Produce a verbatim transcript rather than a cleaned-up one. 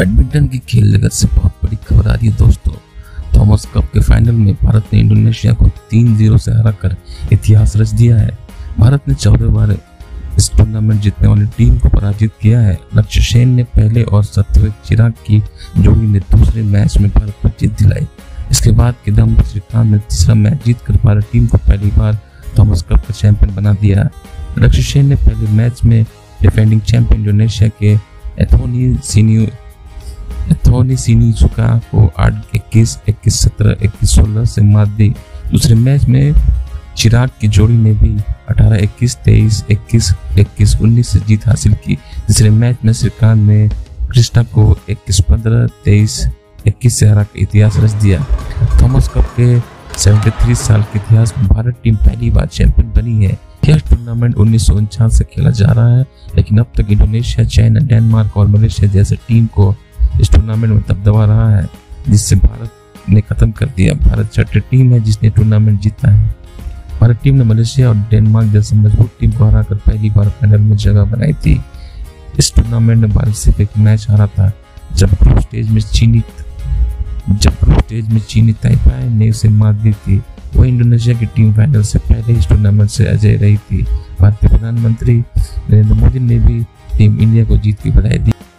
Badminton की खेल जगत से बहुत बड़ी खबर आ रही है दोस्तों। थॉमस कप के फाइनल में भारत ने इंडोनेशिया को तीन जीरो से हराकर इतिहास रच दिया है। भारत ने चौदह बार इस टूर्नामेंट जीतने वाली टीम को पराजित किया है। लक्ष्य सेन ने पहले और सत्वेक चिराग की जोड़ी ने दूसरे मैच में भारत को जीत दिलाई। इसके बाद किदम्बी श्रीकांत ने तीसरा मैच जीतकर भारत टीम को पहली बार थॉमस कप का चैंपियन बना दिया। लक्ष्य सेन ने पहले मैच में डिफेंडिंग चैंपियन इंडोनेशिया के एथोनी सिन्यू एथोनी सिनिसुका को आठ इक्कीस इक्कीस सत्रह इक्कीस सोलह से मात दी। दूसरे मैच में चिराग की जोड़ी ने भी अठारह इक्कीस तेईस इक्कीस इक्कीस उन्नीस से जीत हासिल की। तीसरे मैच में श्रीकांत ने क्रिस्टा को इक्कीस पंद्रह तेईस इक्कीस से हराकर इतिहास रच दिया। थॉमस कप के तिहत्तर साल के इतिहास में भारत टीम पहली बार चैंपियन बनी है। यह टूर्नामेंट उन्नीस सौ उनचास से खेला जा रहा है, लेकिन अब तक इंडोनेशिया, चाइना, डेनमार्क और मलेशिया जैसे टीम को इस टूर्नामेंट में दबदबा रहा है, जिससे भारत ने खत्म कर दिया। भारत छठी टीम है जिसने टूर्नामेंट जीता है। भारत टीम ने मलेशिया और डेनमार्क जैसे मजबूत टीम को हराकर पहली बार फाइनल में जगह बनाई थी। इस टूर्नामेंट में भारत सिर्फ एक मैच हारा था, जब ग्रुप स्टेज में चीनी जब ग्रुप स्टेज में चीनी ताइपाई ने उसे मात दी थी। वह इंडोनेशिया की टीम फाइनल से पहले इस टूर्नामेंट से अजय रही थी। भारतीय प्रधानमंत्री नरेंद्र मोदी ने भी टीम इंडिया को जीत की बधाई दी।